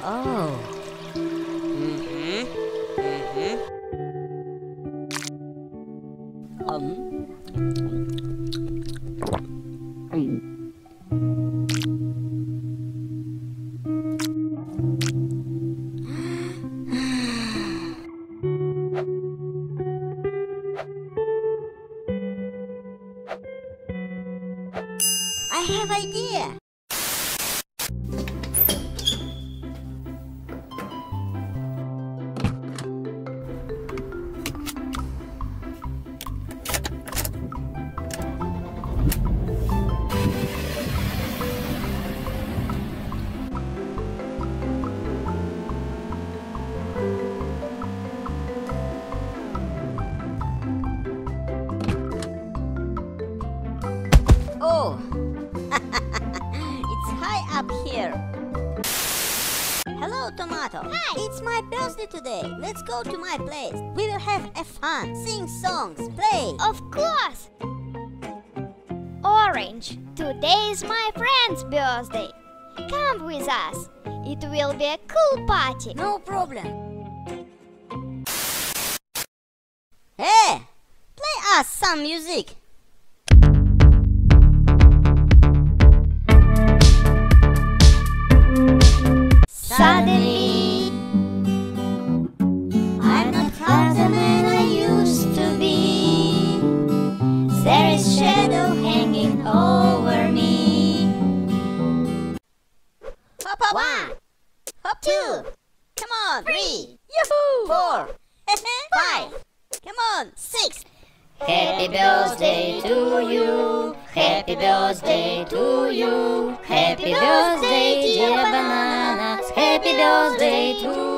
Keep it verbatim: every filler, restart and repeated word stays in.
Oh. Mm-hmm. Mm-hmm. Um. I have idea. Oh, it's high up here. Hello, Tomato. Hi. It's my birthday today. Let's go to my place. We will have a fun, sing songs, play. Of course! Orange, today is my friend's birthday. Come with us. It will be a cool party. No problem. Hey, play us some music. Suddenly, I'm not half the man I used to be. There is shadow hanging over me. Hop, hop. One. Hop, two. Come on. Three. Yahoo. Four. Five. Come on. Six. Happy birthday to you. Happy birthday to you. Happy birthday, dear bananas. Happy birthday to you.